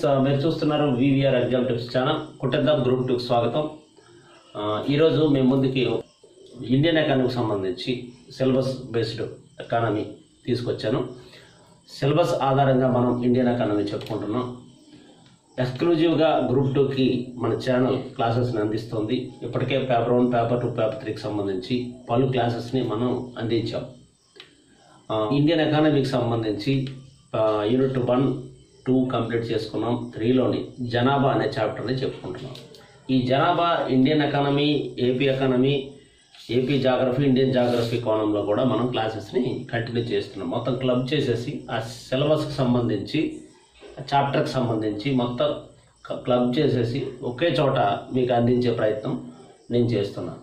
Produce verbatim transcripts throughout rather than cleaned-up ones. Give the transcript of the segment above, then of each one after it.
మీరు చూస్తున్నారు VVR exam tips channel. కుట్టేద్దాం గ్రూప్ టూ స్వాగతం. ఈరోజు మేము ముందుకి ఇండియన్ ఎకానమీకి సంబంధించి సిలబస్ బేస్డ్ ఎకానమీ తీసుకొచ్చాను. సిలబస్ ఆధారంగా మనం ఇండియన్ ఎకానమీ చెప్పుకుంటున్నాం. ఎక్స్క్లూజివ్గా గ్రూప్ టూకి మన ఛానల్ క్లాసెస్ని అందిస్తుంది. ఇప్పటికే paper one, paper two, paper త్రీకి సంబంధించి పలు క్లాసెస్ని మనం అందించాం. ఇండియన్ ఎకానమీకి సంబంధించి యూనిట్ వన్ టూ కంప్లీట్ చేసుకున్నాం. త్రీలోని జనాభా అనే చాప్టర్ని చెప్పుకుంటున్నాం. ఈ జనాభా Indian economy, AP economy, AP geography, Indian geography కోణంలో కూడా మనం క్లాసెస్ని కంటిన్యూ చేస్తున్నాం. మొత్తం క్లబ్ చేసేసి ఆ సిలబస్కి సంబంధించి, చాప్టర్కి సంబంధించి మొత్తం క్లబ్ చేసేసి ఒకే చోట మీకు అందించే ప్రయత్నం నేను చేస్తున్నాను.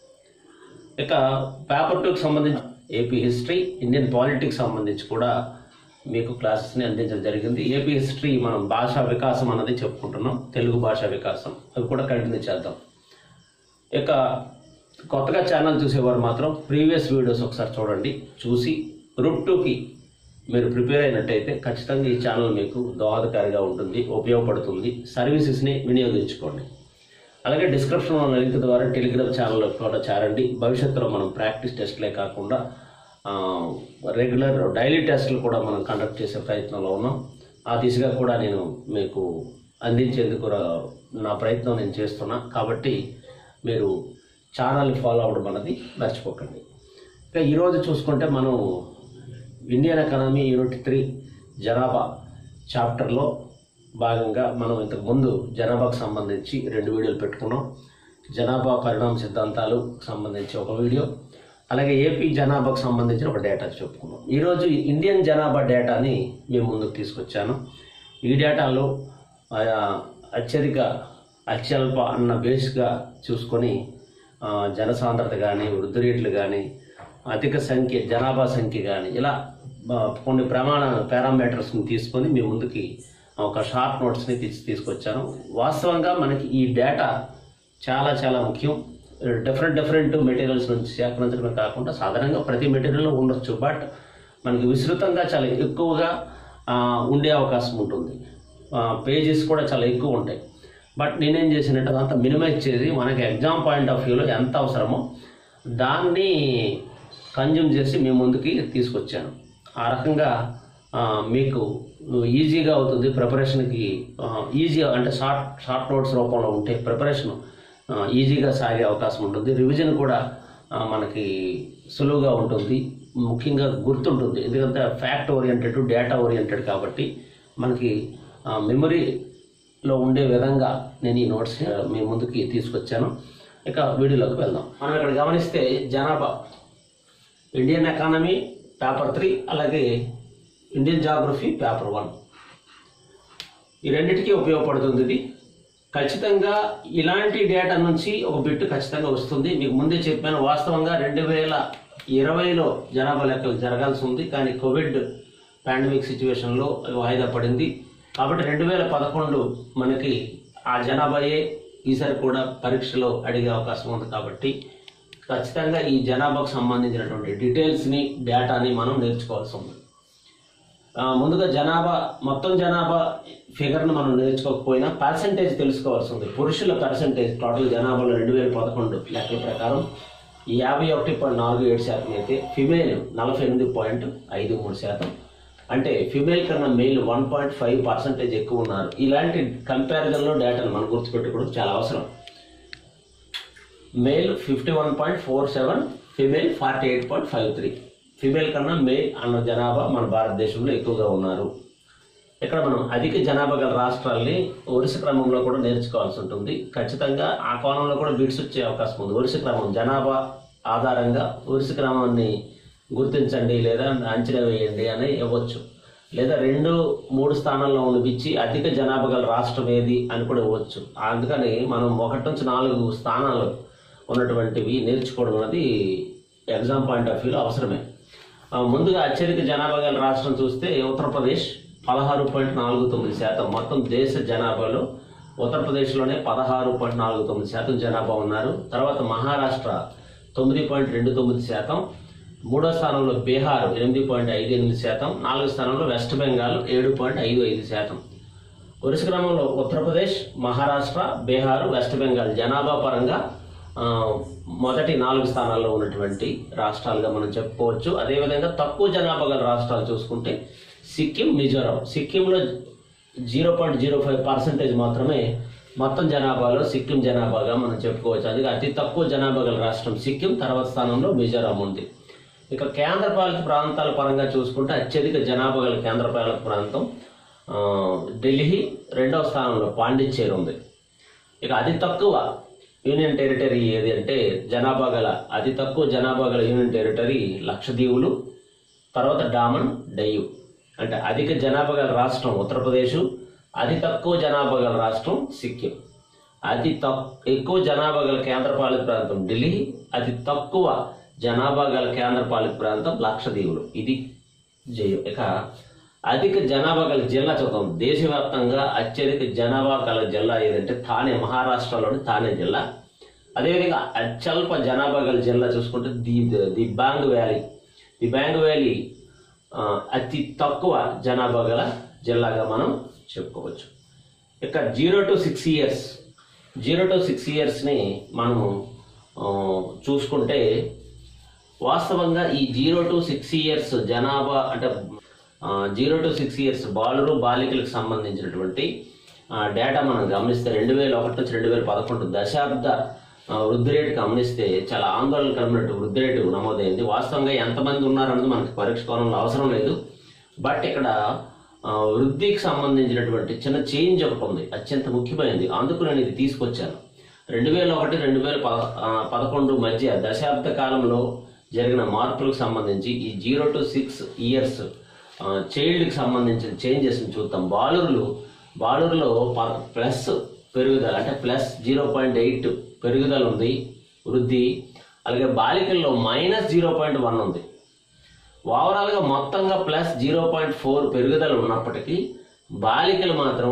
ఇక పేపర్ టూకి సంబంధించి ఏపీ హిస్టరీ, ఇండియన్ పాలిటిక్స్ సంబంధించి కూడా మీకు క్లాసెస్ని అందించడం జరిగింది. ఏపీ హిస్టరీ మనం భాషా వికాసం అన్నది చెప్పుకుంటున్నాం, తెలుగు భాషా వికాసం, అవి కూడా కంటిన్యూ చేద్దాం. ఇక కొత్తగా ఛానల్ చూసేవారు మాత్రం ప్రీవియస్ వీడియోస్ ఒకసారి చూడండి. చూసి గ్రూప్ టూకి మీరు ప్రిపేర్ అయినట్టయితే ఖచ్చితంగా ఈ ఛానల్ మీకు దోహదకారిగా ఉంటుంది, ఉపయోగపడుతుంది. సర్వీసెస్ని వినియోగించుకోండి. అలాగే డిస్క్రిప్షన్లో ఉన్న లింక్ ద్వారా టెలిగ్రామ్ ఛానల్లో కూడా చేరండి. భవిష్యత్తులో మనం ప్రాక్టీస్ టెస్ట్లే కాకుండా రెగ్యులర్ డైలీ టెస్టులు కూడా మనం కండక్ట్ చేసే ప్రయత్నంలో ఉన్నాం. ఆ దిశగా కూడా నేను మీకు అందించేందుకు నా ప్రయత్నం నేను చేస్తున్నా. కాబట్టి మీరు ఛానల్ని ఫాలో అవ్వడం అన్నది మర్చిపోకండి. ఇక ఈరోజు చూసుకుంటే మనం ఇండియన్ ఎకానమీ యూనిట్ త్రీ జనాభా చాప్టర్లో భాగంగా మనం ఇంతకు ముందు జనాభాకు సంబంధించి రెండు వీడియోలు పెట్టుకున్నాం. జనాభా పరిణామ సిద్ధాంతాలు సంబంధించి ఒక వీడియో, అలాగే ఏపీ జనాభాకు సంబంధించిన ఒక డేటా చెప్పుకున్నాం. ఈరోజు ఇండియన్ జనాభా డేటాని మేము ముందుకు తీసుకొచ్చాను. ఈ డేటాలో అత్యధిక అత్యల్ప అన్న బేస్గా చూసుకొని జనసాంద్రత కానీ, వృద్ధి రేట్లు కానీ, అధిక సంఖ్య జనాభా సంఖ్య కానీ, ఇలా కొన్ని ప్రమాణ పారామీటర్స్ని తీసుకొని మీ ముందుకి ఒక షార్ట్ నోట్స్ని తీసి తీసుకొచ్చాను. వాస్తవంగా మనకి ఈ డేటా చాలా చాలా ముఖ్యం. డిఫరెంట్ డిఫరెంట్ మెటీరియల్స్ నుంచి సేకరించడమే కాకుండా సాధారణంగా ప్రతి మెటీరియల్లో ఉండొచ్చు, బట్ మనకి విస్తృతంగా చాలా ఎక్కువగా ఉండే అవకాశం ఉంటుంది. పేజెస్ కూడా చాలా ఎక్కువ ఉంటాయి. బట్ నేనేం చేసినట్టు అదంతా మినిమైజ్ చేసి మనకి ఎగ్జామ్ పాయింట్ ఆఫ్ వ్యూలో ఎంత అవసరమో దాన్ని కన్జ్యూమ్ చేసి మీ ముందుకి తీసుకొచ్చాను. ఆ రకంగా మీకు ఈజీగా అవుతుంది ప్రిపరేషన్కి. ఈజీ అంటే షార్ట్ షార్ట్ నోట్స్ రూపంలో ఉంటే ప్రిపరేషన్ ఈజీగా సాగే అవకాశం ఉంటుంది. రివిజన్ కూడా మనకి సులువుగా ఉంటుంది, ముఖ్యంగా గుర్తుంటుంది. ఎందుకంటే ఫ్యాక్ట్ ఓరియంటెడ్, డేటా ఓరియంటెడ్ కాబట్టి మనకి మెమరీలో ఉండే విధంగా నేను ఈ నోట్స్ మీ ముందుకి తీసుకొచ్చాను. ఇక వీడియోలోకి వెళ్దాం. మనం ఇక్కడ గమనిస్తే జనాభా ఇండియన్ ఎకానమీ పేపర్ త్రీ, అలాగే ఇండియన్ జాగ్రఫీ పేపర్ వన్, ఈ రెండింటికి ఉపయోగపడుతుంది. ఇది ఖచ్చితంగా ఇలాంటి డేటా నుంచి ఒక బిట్ ఖచ్చితంగా వస్తుంది. మీకు ముందే చెప్పాను, వాస్తవంగా రెండు వేల ఇరవైలో జనాభా లెక్కలు జరగాల్సి ఉంది, కానీ కోవిడ్ పాండమిక్ సిచ్యువేషన్లో వాయిదా పడింది. కాబట్టి రెండు వేల పదకొండు మనకి ఆ జనాభాయే ఈసారి కూడా పరీక్షలో అడిగే అవకాశం ఉంది. కాబట్టి ఖచ్చితంగా ఈ జనాభాకు సంబంధించినటువంటి డీటెయిల్స్ని, డేటాని మనం నేర్చుకోవాల్సి ఉంది. ముందుగా జనాభా, మొత్తం జనాభా ఫిగర్ను మనం నేర్చుకోకపోయినా పర్సంటేజ్ తెలుసుకోవాల్సి ఉంది. పురుషుల పర్సంటేజ్ టోటల్ జనాభాలో రెండు వేల పదకొండు లెక్కల ప్రకారం యాభై ఒకటి పాయింట్ నాలుగు ఏడు శాతం అయితే ఫిమేల్ నలభై ఎనిమిది పాయింట్ ఐదు మూడు శాతం. అంటే ఫిమేల్ కన్నా male one point five percentage ఎక్కువ ఉన్నారు. ఇలాంటి కంపారిజన్లో డేటాను మనం గుర్తుపెట్టుకోవడం చాలా అవసరం. Male fifty one point four seven, female forty eight point five three. Female కన్నా మేల్ అన్న జనాభా మన భారతదేశంలో ఎక్కువగా ఉన్నారు. ఇక్కడ మనం అధిక జనాభా గల రాష్ట్రాల్ని వరుస క్రమంలో కూడా నేర్చుకోవాల్సి ఉంటుంది. ఖచ్చితంగా ఆ కోణంలో కూడా బిట్స్ వచ్చే అవకాశం ఉంది. వరుస క్రమం, జనాభా ఆధారంగా వరుస క్రమాన్ని గుర్తించండి లేదా అంచనా వేయండి అని ఇవ్వచ్చు. లేదా రెండు మూడు స్థానాల్లో ఉండిపించి అధిక జనాభా గల రాష్ట్రం ఏది అని కూడా ఇవ్వచ్చు. అందుకని మనం ఒకటి నుంచి నాలుగు స్థానాలు ఉన్నటువంటివి నేర్చుకోవడం అనేది ఎగ్జామ్ పాయింట్ ఆఫ్ వ్యూలో అవసరమే. ముందుగా అత్యధిక జనాభా గల రాష్ట్రం చూస్తే ఉత్తరప్రదేశ్ పదహారు పాయింట్ నాలుగు తొమ్మిది శాతం. మొత్తం దేశ జనాభాలో ఉత్తరప్రదేశ్లోనే పదహారు పాయింట్ నాలుగు తొమ్మిది శాతం జనాభా ఉన్నారు. తర్వాత మహారాష్ట్ర తొమ్మిది పాయింట్ రెండు తొమ్మిది శాతం, మూడో స్థానంలో బీహార్ ఎనిమిది పాయింట్ ఐదు ఎనిమిది శాతం, నాలుగో స్థానంలో వెస్ట్ బెంగాల్ ఏడు పాయింట్ ఐదు ఐదు శాతం. వరుస క్రమంలో ఉత్తరప్రదేశ్, మహారాష్ట్ర, బీహార్, వెస్ట్ బెంగాల్ జనాభా పరంగా మొదటి నాలుగు స్థానాల్లో ఉన్నటువంటి రాష్ట్రాలుగా మనం చెప్పుకోవచ్చు. అదేవిధంగా తక్కువ జనాభా గల రాష్ట్రాలు చూసుకుంటే సిక్కిం, మిజోరాం. సిక్కింలో zero point zero five percentage మాత్రమే మొత్తం జనాభాలో సిక్కిం జనాభాగా మనం చెప్పుకోవచ్చు. అది అతి తక్కువ జనాభా గల రాష్ట్రం సిక్కిం. తర్వాత స్థానంలో మిజోరాం ఉంది. ఇక కేంద్రపాలిత ప్రాంతాల పరంగా చూసుకుంటే అత్యధిక జనాభా గల కేంద్రపాలిత ప్రాంతం ఢిల్లీ, రెండవ స్థానంలో పాండిచ్చేరి ఉంది. ఇక అతి తక్కువ యూనియన్ టెరిటరీ ఏది అంటే జనాభా గల అతి తక్కువ జనాభా గల యూనియన్ టెరిటరీ లక్షద్వీపులు, తర్వాత డామన్ డయ్యు. అంటే అధిక జనాభా గల రాష్ట్రం ఉత్తరప్రదేశ్, అతి తక్కువ జనాభా గల రాష్ట్రం సిక్కిం. అతి తక్కువ ఎక్కువ జనాభా గల కేంద్రపాలిత ప్రాంతం ఢిల్లీ, అతి తక్కువ జనాభా గల కేంద్రపాలిత ప్రాంతం లక్షద్వీపులు. ఇది జయం. ఇక అధిక జనాభా గల జిల్లా చూద్దాం. దేశవ్యాప్తంగా అత్యధిక జనాభా గల జిల్లా ఏదంటే థానే, మహారాష్ట్రలోని థానే జిల్లా. అదేవిధంగా అత్యల్ప జనాభా గల జిల్లా చూసుకుంటే the Dibang Valley. Dibang Valley అతి తక్కువ జనాభా గల జిల్లాగా మనం చెప్పుకోవచ్చు. ఇక zero to six years zero to six ఇయర్స్ని మనము చూసుకుంటే వాస్తవంగా ఈ జీరో టు సిక్స్ ఇయర్స్ జనాభా అంటే జీరో టు సిక్స్ ఇయర్స్ బాలురు బాలికలకు సంబంధించినటువంటి డేటా మనం గమనిస్తే రెండు వేల ఒకటి నుంచి రెండు వేల పదకొండు దశాబ్ద వృద్ధి రేటు గమనిస్తే చాలా ఆందోళన కలిగినట్టు వృద్ధి రేటు నమోదైంది. వాస్తవంగా ఎంతమంది ఉన్నారన్నది మనకి పరీక్ష కోణంలో అవసరం లేదు. బట్ ఇక్కడ వృద్ధికి సంబంధించినటువంటి చిన్న చేంజ్ ఒకటి ఉంది, అత్యంత ముఖ్యమైనది. అందుకు నేను ఇది తీసుకొచ్చాను. రెండు వేల ఒకటి రెండు వేల పద పదకొండు మధ్య దశాబ్ద కాలంలో జరిగిన మార్పులకు సంబంధించి ఈ జీరో టు సిక్స్ ఇయర్స్ చైల్డ్కి సంబంధించిన చేంజెస్ని చూద్దాం. బాలురులు బాలురులో ప్లస్ పెరుగుదల అంటే ప్లస్ జీరో పాయింట్ ఎయిట్ పెరుగుదల ఉంది, వృద్ధి. అలాగే బాలికల్లో మైనస్ జీరో పాయింట్ వన్ ఉంది. ఓవరాల్గా మొత్తంగా ప్లస్ జీరో పాయింట్ ఫోర్ పెరుగుదల ఉన్నప్పటికీ బాలికలు మాత్రం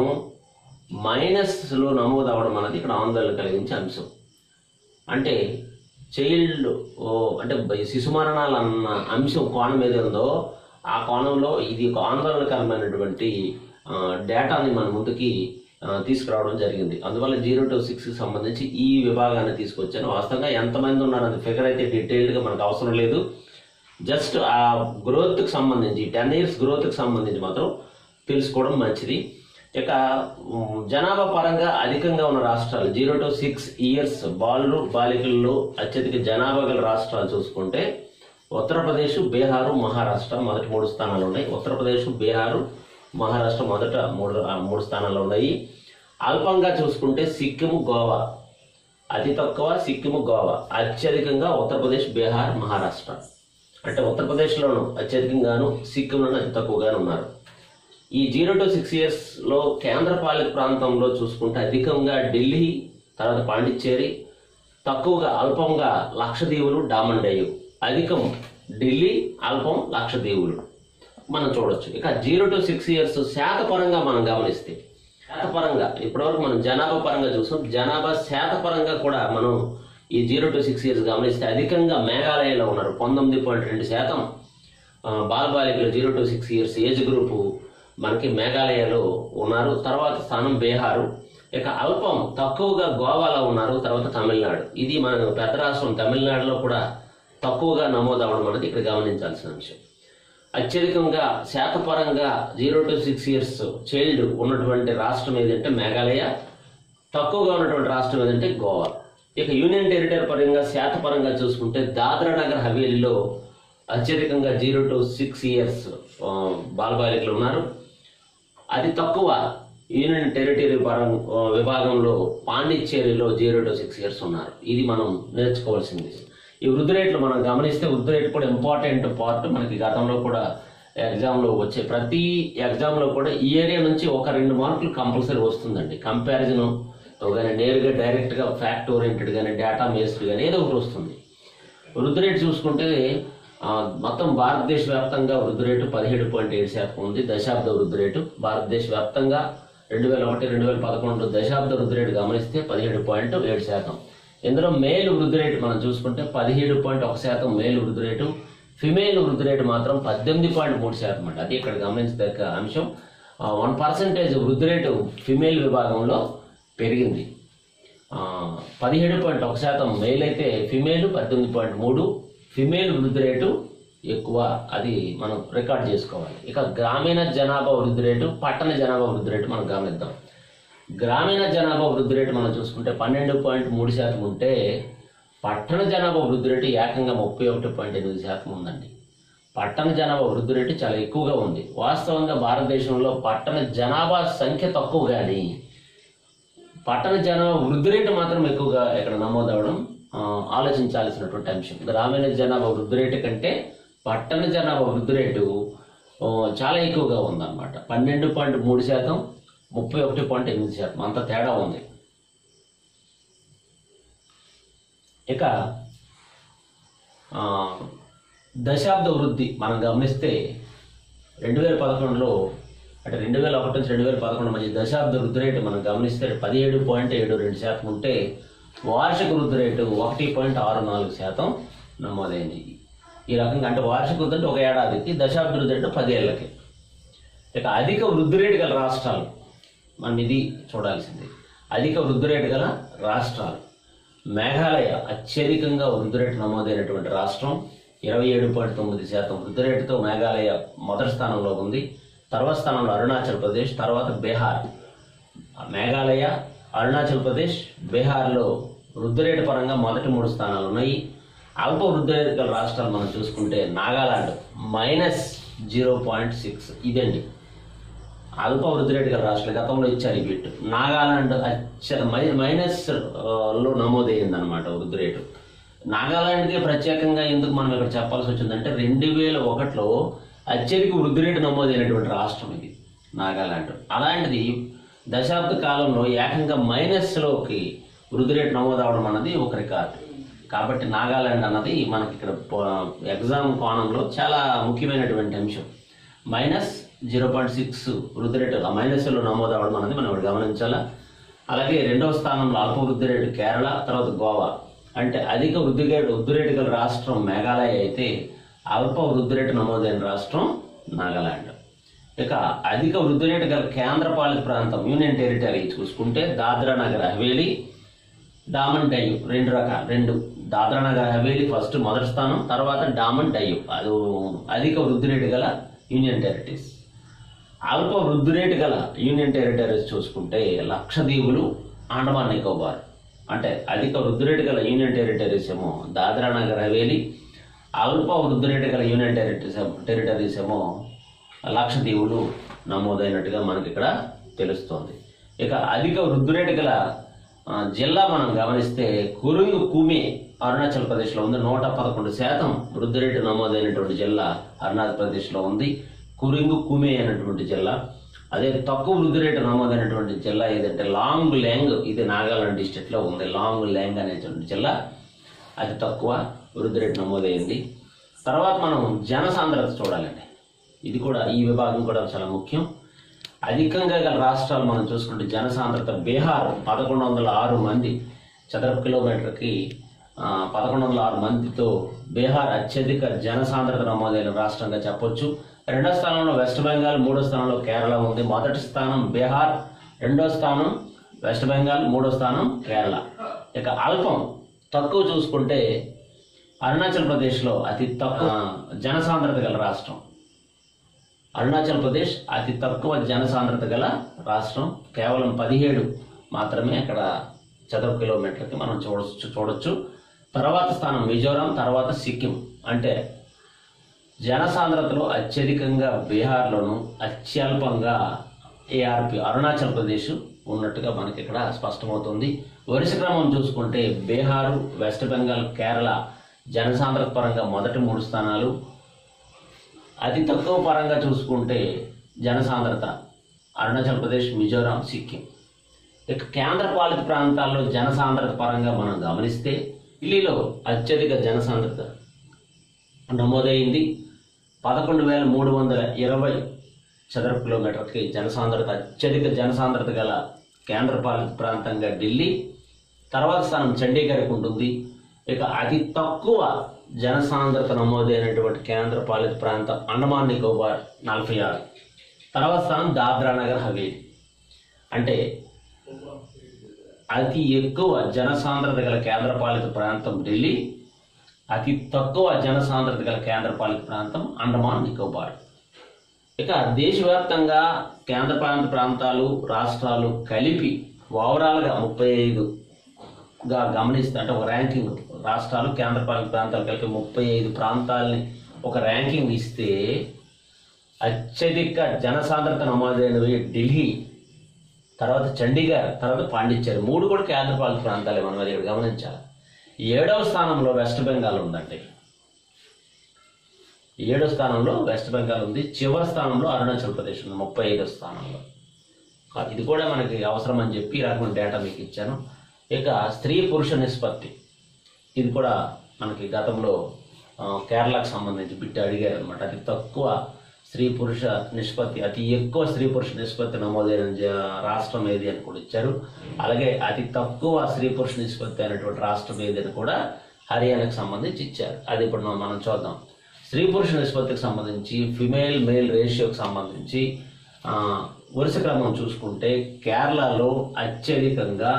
మైనస్లో నమోదు అవ్వడం అనేది ఇక్కడ ఆందోళన కలిగించే అంశం. అంటే చైల్డ్ అంటే శిశు మరణాలు అన్న అంశం కోణం ఏది ఉందో ఆ కోణంలో ఇది ఒక ఆందోళనకరమైనటువంటి డేటాని మన ముందుకి తీసుకురావడం జరిగింది. అందువల్ల జీరో టు సిక్స్కి సంబంధించి ఈ విభాగాన్ని తీసుకొచ్చాను. వాస్తవంగా ఎంతమంది ఉన్నారని ఫిగర్ అయితే డీటెయిల్డ్గా మనకు అవసరం లేదు. జస్ట్ ఆ గ్రోత్కి సంబంధించి టెన్ ఇయర్స్ గ్రోత్కి సంబంధించి మాత్రం తెలుసుకోవడం మంచిది. ఇక జనాభా పరంగా అధికంగా ఉన్న రాష్ట్రాలు జీరో టు సిక్స్ ఇయర్స్ బాలురు బాలికల్లో అత్యధిక జనాభా గల రాష్ట్రాలు చూసుకుంటే ఉత్తరప్రదేశ్, బీహారు, మహారాష్ట్ర మొదటి మూడు స్థానాలు ఉన్నాయి. ఉత్తరప్రదేశ్, బీహారు, మహారాష్ట్ర మొదట మూడు మూడు స్థానాలు ఉన్నాయి. అల్పంగా చూసుకుంటే సిక్కిం, గోవా అతి తక్కువ, సిక్కిం, గోవా అత్యధికంగా ఉత్తరప్రదేశ్, బీహార్, మహారాష్ట్ర. అంటే ఉత్తరప్రదేశ్లోను అత్యధికంగాను, సిక్కింలోను అతి తక్కువగాను ఉన్నారు. ఈ జీరో టు సిక్స్ ఇయర్స్లో కేంద్రపాలిత ప్రాంతంలో చూసుకుంటే అధికంగా ఢిల్లీ, తర్వాత పాండిచ్చేరి, తక్కువగా అల్పంగా లక్షద్వీపులు, డామన్ డయ్యు. అధికం ఢిల్లీ, అల్పం లక్షద్వీపులు మనం చూడొచ్చు. ఇక జీరో టు సిక్స్ ఇయర్స్ శాతపరంగా మనం గమనిస్తే శాతపరంగా ఇప్పటివరకు మనం జనాభా పరంగా చూసాం. జనాభా శాతపరంగా కూడా మనం ఈ జీరో టు సిక్స్ ఇయర్స్ గమనిస్తే అధికంగా మేఘాలయలో ఉన్నారు, పంతొమ్మిది పాయింట్ రెండు శాతం బాలబాలికలు zero to six years age group మనకి మేఘాలయలో ఉన్నారు. తర్వాత స్థానం బీహారు. ఇక అల్పం తక్కువగా గోవాలో ఉన్నారు, తర్వాత తమిళనాడు. ఇది మన పెద్ద రాష్ట్రం తమిళనాడులో కూడా తక్కువగా నమోదు అవ్వడం అనేది ఇక్కడ గమనించాల్సిన అంశం. అత్యధికంగా శాతపరంగా zero to six years child ఉన్నటువంటి రాష్ట్రం ఏదంటే మేఘాలయ, తక్కువగా ఉన్నటువంటి రాష్ట్రం ఏదంటే గోవా. ఇక యూనియన్ టెరిటరీ పరంగా శాతపరంగా చూసుకుంటే దాద్రా నగర్ హవేలీలో అత్యధికంగా జీరో టు సిక్స్ ఇయర్స్ బాలబాలికలు ఉన్నారు. అతి తక్కువ యూనియన్ టెరిటరీ పరం విభాగంలో పాండిచ్చేరిలో జీరో టు సిక్స్ ఇయర్స్ ఉన్నారు. ఇది మనం నేర్చుకోవాల్సింది. ఈ వృద్ధి రేట్లు మనం గమనిస్తే వృద్ధి రేట్ కూడా ఇంపార్టెంట్ పార్ట్. మనకి గతంలో కూడా ఎగ్జామ్లో వచ్చే ప్రతి ఎగ్జామ్లో కూడా ఈ ఏరియా నుంచి ఒక రెండు మార్కులు కంపల్సరీ వస్తుందండి. కంపారిజన్ కానీ నేరుగా డైరెక్ట్గా ఫ్యాక్ట్ ఓరియంటెడ్ కానీ డేటా బేస్డ్ కానీ ఏదో ఒకటి వస్తుంది. వృద్ధి రేటు చూసుకుంటే మొత్తం భారతదేశ వ్యాప్తంగా వృద్ధి రేటు పదిహేడు పాయింట్ ఏడు శాతం ఉంది. దశాబ్ద వృద్ధి రేటు భారతదేశ వ్యాప్తంగా రెండు వేల ఒకటి రెండు వేల పదకొండు దశాబ్ద వృద్ధి రేటు గమనిస్తే పదిహేడు పాయింట్ ఏడు శాతం. ఇందులో మేల్ వృద్ధి రేటు మనం చూసుకుంటే పదిహేడు పాయింట్ ఒక శాతం మేల్ వృద్ధి రేటు, ఫిమేల్ వృద్ధి రేటు మాత్రం పద్దెనిమిది పాయింట్ మూడు శాతం అండి. అది ఇక్కడ గమనించదగ్గ అంశం. వన్ పర్సెంటేజ్ వృద్ధి రేటు ఫిమేల్ విభాగంలో పెరిగింది. పదిహేడు పాయింట్ ఒక శాతం మేల్ అయితే ఫిమేల్ పద్దెనిమిది పాయింట్ మూడు ఫిమేల్ వృద్ధి రేటు ఎక్కువ, అది మనం రికార్డ్ చేసుకోవాలి. ఇక గ్రామీణ జనాభా వృద్ధి రేటు, పట్టణ జనాభా వృద్ధి రేటు మనం గమనిద్దాం. గ్రామీణ జనాభా వృద్ధి రేటు మనం చూసుకుంటే పన్నెండు పాయింట్ మూడు శాతం ఉంటే పట్టణ జనాభా వృద్ధి రేటు ఏకంగా ముప్పై ఒకటి పాయింట్ ఎనిమిది శాతం ఉందండి. పట్టణ జనాభా వృద్ధి రేటు చాలా ఎక్కువగా ఉంది. వాస్తవంగా భారతదేశంలో పట్టణ జనాభా సంఖ్య తక్కువ కానీ పట్టణ జనాభా వృద్ధి రేటు మాత్రం ఎక్కువగా ఇక్కడ నమోదవడం ఆలోచించాల్సినటువంటి అంశం. గ్రామీణ జనాభా వృద్ధి రేటు కంటే పట్టణ జనాభా వృద్ధి రేటు చాలా ఎక్కువగా ఉందన్నమాట. పన్నెండు పాయింట్ మూడు శాతం ముప్పై ఒకటి పాయింట్ ఎనిమిది శాతం అంత తేడా ఉంది. ఇక దశాబ్ద వృద్ధి మనం గమనిస్తే రెండు వేల పదకొండులో అంటే రెండు వేల ఒకటి నుంచి రెండు వేల పదకొండు మధ్య దశాబ్ద వృద్ధి రేటు మనం గమనిస్తే పదిహేడు పాయింట్ ఏడు రెండు శాతం ఉంటే వార్షిక వృద్ధి రేటు ఒకటి పాయింట్ ఆరు నాలుగు శాతం నమోదైంది. ఈ రకంగా అంటే వార్షిక వృద్ధి అంటే ఒక ఏడాదికి, దశాబ్ద వృద్ధి రేటు పదేళ్లకి. ఇక అధిక వృద్ధి రేటు గల రాష్ట్రాలు మనం ఇది చూడాల్సింది. అధిక వృద్ధి రేటు గల రాష్ట్రాలు మేఘాలయ అత్యధికంగా వృద్ధి రేటు నమోదైనటువంటి రాష్ట్రం. ఇరవై ఏడు పాయింట్ తొమ్మిది శాతం వృద్ధి రేటుతో మేఘాలయ మొదటి స్థానంలో ఉంది. తర్వాత స్థానంలో అరుణాచల్ ప్రదేశ్, తర్వాత బీహార్. మేఘాలయ, అరుణాచల్ ప్రదేశ్, బీహార్లో వృద్ధి రేటు పరంగా మొదటి మూడు స్థానాలు ఉన్నాయి. అల్ప వృద్ధి రేటు గల రాష్ట్రాలు మనం చూసుకుంటే Nagaland minus zero point six ఇదండి అల్ప వృద్ధి రేటు గల రాష్ట్రాలు. గతంలో ఇచ్చారు ఈ బిట్. నాగాలాండ్ అచ్చ మైనస్ లో నమోదైంది అనమాట వృద్ధి రేటు. నాగాలాండ్కి ప్రత్యేకంగా ఎందుకు మనం ఇక్కడ చెప్పాల్సి వచ్చిందంటే రెండు వేల ఒకటిలో అత్యధిక వృద్ధి రేటు నమోదైనటువంటి రాష్ట్రం ఇది నాగాలాండ్. అలాంటిది దశాబ్ద కాలంలో ఏకంగా మైనస్లోకి వృద్ధి రేటు నమోదవడం అన్నది ఒక రికార్డు. కాబట్టి నాగాలాండ్ అన్నది మనకి ఇక్కడ ఎగ్జామ్ కోణంలో చాలా ముఖ్యమైనటువంటి అంశం. మైనస్ జీరో పాయింట్ సిక్స్ వృద్ధి రేటు ఆ మైనస్లో నమోదవడం అన్నది మనం ఇప్పుడు గమనించాలా. అలాగే రెండవ స్థానంలో అల్ప వృద్ధి రేటు కేరళ, తర్వాత గోవా. అంటే అధిక వృద్ధి రేటు వృద్ధి రేటు గల రాష్ట్రం మేఘాలయ అయితే అల్ప వృద్ధి రేటు నమోదైన రాష్ట్రం నాగాలాండ్. ఇక అధిక వృద్ధి రేటు గల కేంద్రపాలిత ప్రాంతం యూనియన్ టెరిటరీ చూసుకుంటే దాద్రా నగర్ హవేలీ, డామన్ డయ్యు. రెండు రకాల రెండు దాద్రా నగర్ హవేలీ ఫస్ట్ మొదటి స్థానం, తర్వాత డామన్ డయ్యు అది అధిక వృద్ధి రేటు గల యూనియన్ టెరిటరీస్. అల్ప వృద్ధి రేటు గల యూనియన్ టెరిటరీస్ చూసుకుంటే లక్షద్వీపులు, అండమాన్ నికోబార్. అంటే అధిక వృద్ధి రేటు గల యూనియన్ టెరిటరీస్ ఏమో దాద్రా నగర్ హవేలీ, అల్ప వృద్ధి రేటు గల యూనియన్ టెరిటరీస్ టెరిటరీస్ ఏమో లక్షద్వీపులు నమోదైనట్టుగా మనకి ఇక్కడ తెలుస్తోంది. ఇక అధిక వృద్ధి రేటు గల జిల్లా మనం గమనిస్తే కురుంగ్ కుమే అరుణాచల్ ప్రదేశ్లో ఉంది. నూట పదకొండు శాతం వృద్ధి రేటు నమోదైనటువంటి జిల్లా అరుణాచల్ ప్రదేశ్లో ఉంది, కురుంగ్ కుమే అనేటువంటి జిల్లా. అదే తక్కువ వృద్ధి రేటు నమోదైనటువంటి జిల్లా ఏదంటే లాంగ్ ల్యాంగ్, ఇది నాగాలాండ్ డిస్ట్రిక్ట్లో ఉంది. లాంగ్ ల్యాంగ్ అనేటువంటి జిల్లా అతి తక్కువ వృద్ధి రేటు నమోదైంది. తర్వాత మనం జనసాంద్రత చూడాలండి. ఇది కూడా ఈ విభాగం కూడా చాలా ముఖ్యం. అధికంగా గల రాష్ట్రాలు మనం చూసుకుంటే జనసాంద్రత బీహార్ పదకొండు వందల ఆరు మంది చదరపు కిలోమీటర్కి పదకొండు వందల ఆరు మందితో బీహార్ అత్యధిక జనసాంద్రత నమోదైన రాష్ట్రంగా చెప్పొచ్చు. రెండో స్థానంలో వెస్ట్ బెంగాల్, మూడో స్థానంలో కేరళ ఉంది. మొదటి స్థానం బీహార్, రెండో స్థానం వెస్ట్ బెంగాల్, మూడో స్థానం కేరళ. ఇక అల్పం తక్కువ చూసుకుంటే అరుణాచల్ ప్రదేశ్లో అతి తక్కువ జనసాంద్రత గల రాష్ట్రం. అరుణాచల్ ప్రదేశ్ అతి తక్కువ జనసాంద్రత గల రాష్ట్రం. కేవలం పదిహేడు మాత్రమే అక్కడ చదరపు కిలోమీటర్కి మనం చూడొచ్చు చూడొచ్చు తర్వాత స్థానం మిజోరాం, తర్వాత సిక్కిం. అంటే జనసాంద్రతలో అత్యధికంగా బీహార్లోను, అత్యల్పంగా ఏఆర్పి అరుణాచల్ ప్రదేశ్ ఉన్నట్టుగా మనకి ఇక్కడ స్పష్టమవుతుంది. వరుస క్రమం చూసుకుంటే బీహారు, వెస్ట్ బెంగాల్, కేరళ జనసాంద్రత పరంగా మొదటి మూడు స్థానాలు. అతి తక్కువ పరంగా చూసుకుంటే జనసాంద్రత అరుణాచల్ ప్రదేశ్, మిజోరాం, సిక్కిం. ఇక కేంద్రపాలిత ప్రాంతాల్లో జనసాంద్రత పరంగా మనం గమనిస్తే ఢిల్లీలో అత్యధిక జనసాంద్రత నమోదైంది. పదకొండు వేల మూడు వందల ఇరవై చదరపు కిలోమీటర్కి జనసాంద్రత అత్యధిక జనసాంద్రత గల కేంద్రపాలిత ప్రాంతంగా ఢిల్లీ. తర్వాత స్థానం చండీగఢ్కి ఉంటుంది. ఇక అతి తక్కువ జనసాంద్రత నమోదైనటువంటి కేంద్రపాలిత ప్రాంతం అండమాన్ నికోబార్ నలభై ఆరు. తర్వాత స్థానం దాద్రా నగర్ హవేలీ. అంటే అతి ఎక్కువ జనసాంద్రత గల కేంద్రపాలిత ప్రాంతం ఢిల్లీ, అతి తక్కువ జనసాంద్రత గల కేంద్రపాలిత ప్రాంతం అండమాన్ నికోబార్. ఇక దేశవ్యాప్తంగా కేంద్రపాలిత ప్రాంతాలు రాష్ట్రాలు కలిపి ఓవరాల్గా ముప్పై ఐదుగా గమనిస్తే, అంటే ఒక ర్యాంకింగ్, రాష్ట్రాలు కేంద్రపాలిత ప్రాంతాలు కలిపి ముప్పై ఐదు ప్రాంతాలని ఒక ర్యాంకింగ్ ఇస్తే అత్యధిక జనసాంద్రత నమోదైనవి ఢిల్లీ, తర్వాత చండీగఢ్, తర్వాత పాండిచ్చేరి. మూడు కూడా కేంద్రపాలిత ప్రాంతాలే, మనం అది గమనించాలి. ఏడవ స్థానంలో వెస్ట్ బెంగాల్ ఉందండి. ఏడవ స్థానంలో వెస్ట్ బెంగాల్ ఉంది. చివరి స్థానంలో అరుణాచల్ ప్రదేశ్ ఉంది ముప్పై ఐదవ స్థానంలో. ఇది కూడా మనకి అవసరం అని చెప్పి ఈ రకమైన డేటా మీకు ఇచ్చాను. ఇక స్త్రీ పురుష నిష్పత్తి, ఇది కూడా మనకి గతంలో కేరళకు సంబంధించి బిడ్డ అడిగారు అనమాట. అతి తక్కువ స్త్రీ పురుష నిష్పత్తి, అతి ఎక్కువ స్త్రీ పురుష నిష్పత్తి నమోదైన రాష్ట్రం ఏది అని కూడా ఇచ్చారు. అలాగే అతి తక్కువ స్త్రీ పురుష నిష్పత్తి అయినటువంటి రాష్ట్రం ఏది అని కూడా హర్యానాకు సంబంధించి ఇచ్చారు. అది ఇప్పుడు మనం చూద్దాం. స్త్రీ పురుష నిష్పత్తికి సంబంధించి ఫిమేల్ మేల్ రేషియోకి సంబంధించి వరుస క్రమం చూసుకుంటే కేరళలో అత్యధికంగా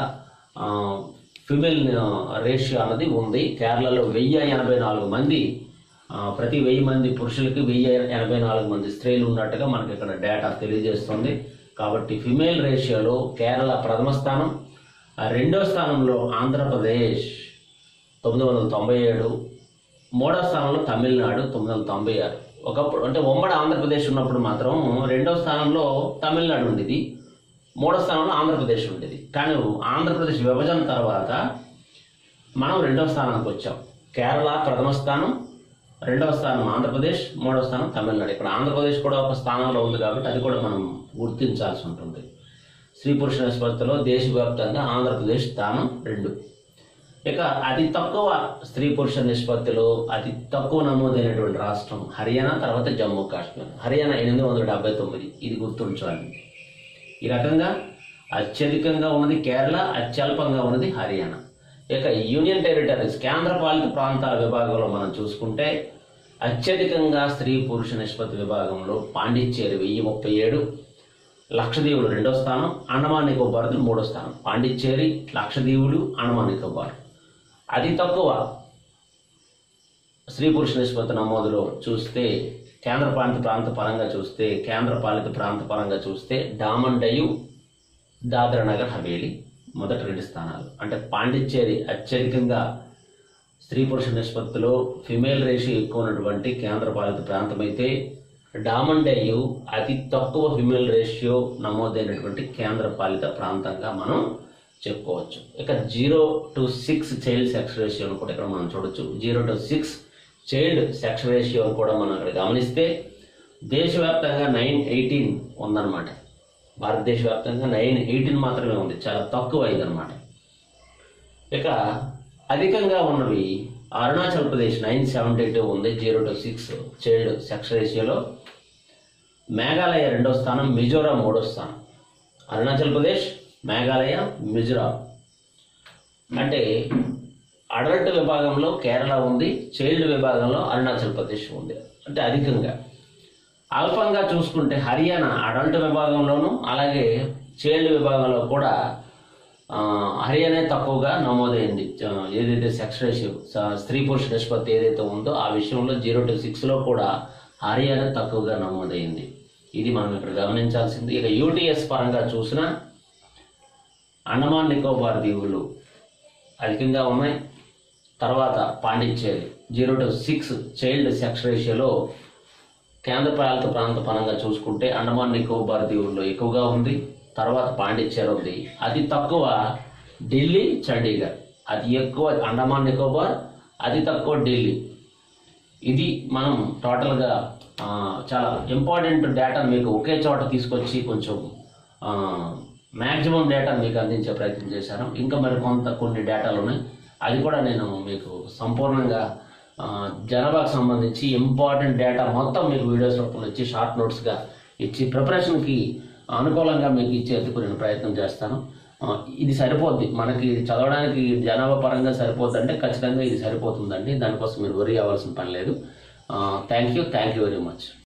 ఫిమేల్ రేషియో అన్నది ఉంది. కేరళలో వెయ్యి ఎనభై నాలుగు మంది, ప్రతి వెయ్యి మంది పురుషులకి వెయ్యి ఎనభై నాలుగు మంది స్త్రీలు ఉన్నట్టుగా మనకి ఇక్కడ డేటా తెలియజేస్తుంది. కాబట్టి ఫిమేల్ రేషియోలో కేరళ ప్రథమ స్థానం. రెండో స్థానంలో ఆంధ్రప్రదేశ్ తొమ్మిది వందల తొంభై ఏడు, మూడో స్థానంలో తమిళనాడు తొమ్మిది వందల తొంభై ఆరు. ఒకప్పుడు అంటే ఉమ్మడి ఆంధ్రప్రదేశ్ ఉన్నప్పుడు మాత్రం రెండో స్థానంలో తమిళనాడు ఉండేది, మూడో స్థానంలో ఆంధ్రప్రదేశ్ ఉండేది. కానీ ఆంధ్రప్రదేశ్ విభజన తర్వాత మనం రెండవ స్థానానికి వచ్చాం. కేరళ ప్రథమ స్థానం, రెండవ స్థానం ఆంధ్రప్రదేశ్, మూడవ స్థానం తమిళనాడు. ఇక్కడ ఆంధ్రప్రదేశ్ కూడా ఒక స్థానంలో ఉంది కాబట్టి అది కూడా మనం గుర్తించాల్సి ఉంటుంది. స్త్రీ పురుష నిష్పత్తిలో దేశవ్యాప్తంగా ఆంధ్రప్రదేశ్ స్థానం రెండు. ఇక అతి తక్కువ స్త్రీ పురుష నిష్పత్తిలో అతి తక్కువ నమోదైనటువంటి రాష్ట్రం హర్యానా, తర్వాత జమ్మూ కాశ్మీర్. హర్యానా ఎనిమిది వందల డెబ్బై తొమ్మిది, ఇది గుర్తుంచాలి. ఈ రకంగా అత్యధికంగా ఉన్నది కేరళ, అత్యల్పంగా ఉన్నది హర్యానా. ఇక యూనియన్ టెరిటరీస్ కేంద్రపాలిత ప్రాంతాల విభాగంలో మనం చూసుకుంటే అత్యధికంగా స్త్రీ పురుష నిష్పత్తి విభాగంలో పాండిచ్చేరి వెయ్యి ముప్పై ఏడు, లక్షద్వీపులు రెండో స్థానం, అండమాన్ నికోబార్ మూడో స్థానం. పాండిచ్చేరి, లక్షద్వీపులు, అండమాన్ నికోబార్. అతి తక్కువ స్త్రీ పురుష నిష్పత్తి నమోదులో చూస్తే కేంద్రపాలిత ప్రాంత పరంగా చూస్తే కేంద్రపాలిత ప్రాంత పరంగా చూస్తే డామన్ డయు, దాద్రా నగర్ హవేలీ మొదటి రెండు స్థానాలు. అంటే పాండిచ్చేరి అత్యధికంగా స్త్రీ పురుష నిష్పత్తిలో ఫిమేల్ రేషియో ఎక్కువ ఉన్నటువంటి కేంద్రపాలిత ప్రాంతం అయితే, డామన్ డయు అతి తక్కువ ఫిమేల్ రేషియో నమోదైనటువంటి కేంద్రపాలిత ప్రాంతంగా మనం చెప్పుకోవచ్చు. ఇక zero to six child sex రేషియోను కూడా ఇక్కడ మనం చూడొచ్చు. Zero to six child sex రేషియోను కూడా మనం ఇక్కడ గమనిస్తే దేశవ్యాప్తంగా నైన్ ఎయిటీన్ ఉందన్నమాట. భారతదేశ వ్యాప్తంగా నైన్ ఎయిటీన్ మాత్రమే ఉంది, చాలా తక్కువ అయిందనమాట. ఇక అధికంగా ఉన్నవి Arunachal Pradesh nine seventy two ఉంది zero to six child sex రేషియోలో. మేఘాలయ రెండో స్థానం, మిజోరాం మూడో స్థానం. అరుణాచల్ ప్రదేశ్, మేఘాలయ, మిజోరాం. అంటే అడల్ట్ విభాగంలో కేరళ ఉంది, చైల్డ్ విభాగంలో అరుణాచల్ ప్రదేశ్ ఉంది. అంటే అధికంగా. అల్పంగా చూసుకుంటే హర్యానా అడల్ట్ విభాగంలోనూ అలాగే చైల్డ్ విభాగంలో కూడా హర్యానా తక్కువగా నమోదైంది. ఏదైతే సెక్స్ రేషియో స్త్రీ పురుష నిష్పత్తి ఏదైతే ఉందో ఆ విషయంలో జీరో టు సిక్స్లో కూడా హర్యానా తక్కువగా నమోదైంది. ఇది మనం ఇక్కడ గమనించాల్సింది. ఇక యూటీఎస్ పరంగా చూసినా అండమాన్ నికోబార్ దీవులు అధికంగా ఉన్నాయి. తర్వాత Pondicherry zero to six child sex రేషియోలో కేంద్రపాలిత ప్రాంత పరంగా చూసుకుంటే అండమాన్ నికోబార్ దీవుల్లో ఎక్కువగా ఉంది. తర్వాత పాండిచ్చేరి ఉంది. అతి తక్కువ ఢిల్లీ, చండీగఢ్. అతి ఎక్కువ అండమాన్ నికోబార్, అతి తక్కువ ఢిల్లీ. ఇది మనం టోటల్గా చాలా ఇంపార్టెంట్ డేటా మీకు ఒకే చోట తీసుకొచ్చి కొంచెం మ్యాక్సిమం డేటా మీకు అందించే ప్రయత్నం చేశాను. ఇంకా మరి కొంత కొన్ని డేటాలు ఉన్నాయి, అది కూడా నేను మీకు సంపూర్ణంగా జనాభాకు సంబంధించి ఇంపార్టెంట్ డేటా మొత్తం మీకు వీడియోస్ రూపంలో ఇచ్చి షార్ట్ నోట్స్గా ఇచ్చి ప్రిపరేషన్కి అనుకూలంగా మీకు ఇచ్చేందుకు నేను ప్రయత్నం చేస్తాను. ఇది సరిపోద్ది మనకి చదవడానికి, జనాభా పరంగా సరిపోద్ది అంటే ఖచ్చితంగా ఇది సరిపోతుందండి. దానికోసం మీరు వరీ అవ్వాల్సిన పని లేదు. Thank you thank you very much.